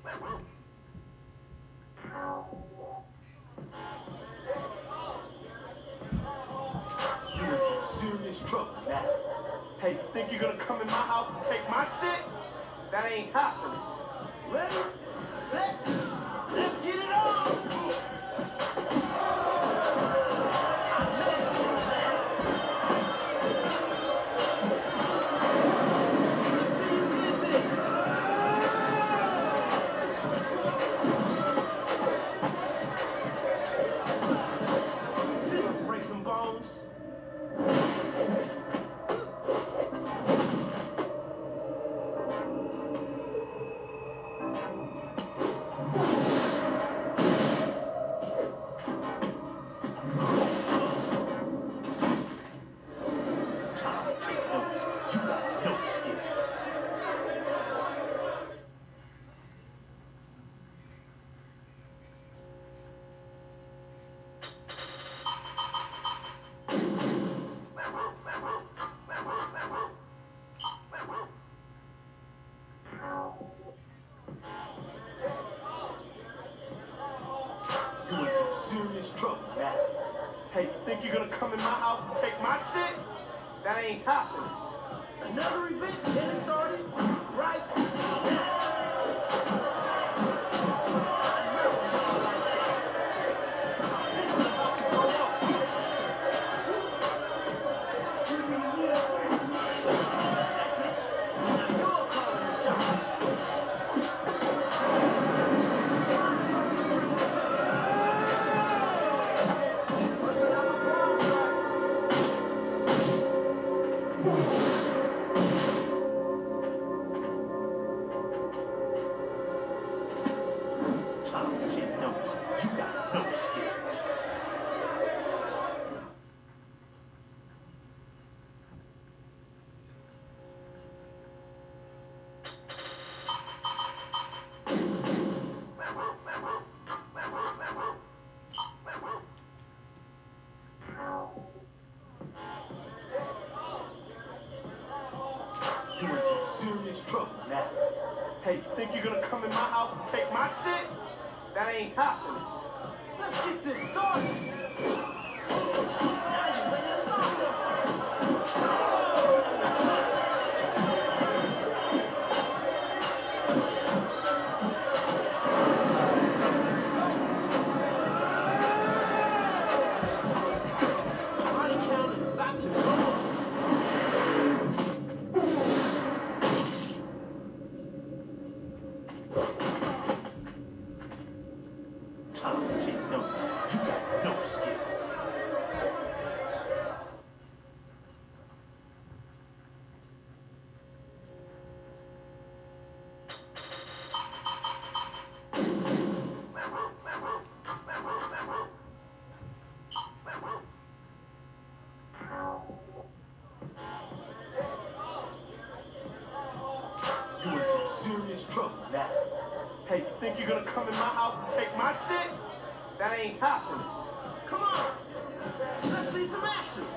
You in some serious trouble now. Hey, think you're gonna come in my house and take my shit? That ain't happening. Ready, set, let's get it on! Break some bones. You in some serious trouble now. Hey, think you're gonna come in my house and take my shit? That ain't happening. Another event getting started right now. You got no skill. You in some serious trouble now. Hey, think you're gonna come in my house and take my shit? That ain't happening. Let's get this started. Now you're ready to start. Body count is back to normal. Time to take notes. You got no skill. You in some serious trouble now. Hey, think you're gonna come in my house and take my shit? That ain't happening. Come on, let's see some action.